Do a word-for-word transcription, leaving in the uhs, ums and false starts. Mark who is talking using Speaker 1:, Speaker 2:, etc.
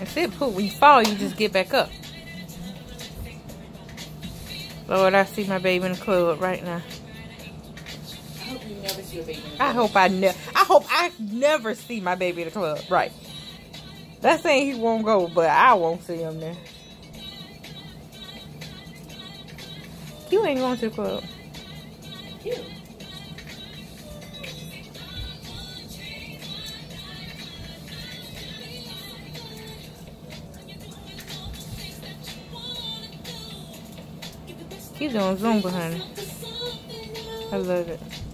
Speaker 1: Sit poop. When you fall, you just get back up. Lord, I see my baby in the club right now.
Speaker 2: I hope you never see your baby in the club.
Speaker 1: I hope I never. I hope I never see my baby in the club. Right. That's saying he won't go, but I won't see him there. You ain't going to the club.
Speaker 2: Cute.
Speaker 1: He's on Zoom behind her. I love it.